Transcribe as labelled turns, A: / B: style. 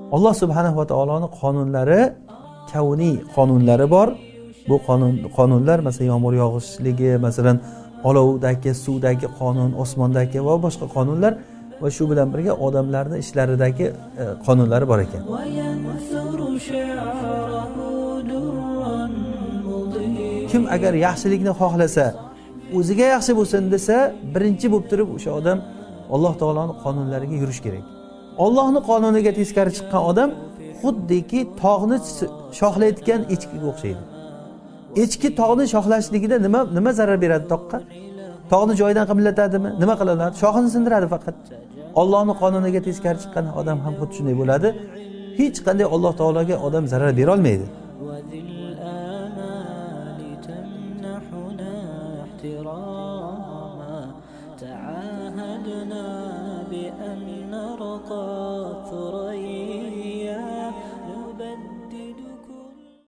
A: Alloh subhanahu va taoloning qonunlari, kavniy qonunlari bor. Bu qonunlar masalan yomg'ir yog'ishligi, masalan olovdagi, suvdagi qonun, osmondagi va boshqa qonunlar va shu bilan birga odamlarning ishlaridagi qonunlari bor ekan. Kim agar yaxshilikni xohlasa, o'ziga yaxshi bo'lsin desa, birinchi bo'lib turib o'sha odam Alloh taoloning qonunlariga yurish kerak. Allohning qonuniga teskari chiqqan odam xuddiki tog'ni shohlayotgan echkiga o'xshaydi. Echki tog'ni shohlashligida nima zarar beradi toqqa? Tog'ni joyidan qimillatadimi? Nima qiladi? Shoxini sindiradi faqat. Allohning qonuniga teskari chiqqan odam ham xuddi shunday bo'ladi. Hech qanday Alloh taologa odam zarar bera olmaydi.
B: تعاهدنا